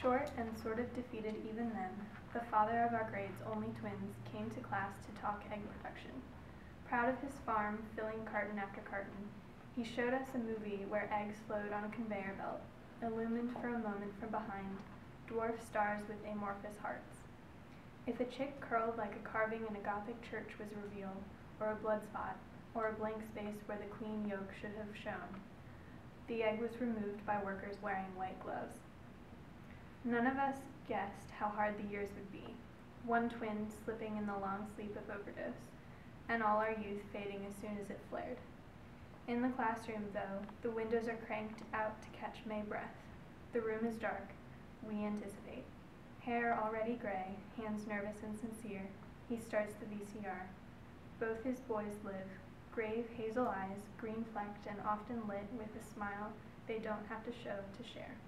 Short and sort of defeated even then, the father of our grade's only twins came to class to talk egg production. Proud of his farm, filling carton after carton, he showed us a movie where eggs flowed on a conveyor belt, illumined for a moment from behind, dwarf stars with amorphous hearts. If a chick curled like a carving in a Gothic church was revealed, or a blood spot, or a blank space where the clean yolk should have shone, the egg was removed by workers wearing white gloves. None of us guessed how hard the years would be, one twin slipping in the long sleep of overdose, and all our youth fading as soon as it flared. In the classroom, though, the windows are cranked out to catch May breath. The room is dark. We anticipate. Hair already gray, hands nervous and sincere, he starts the VCR. Both his boys live, grave hazel eyes, green-flecked and often lit with a smile they don't have to show to share.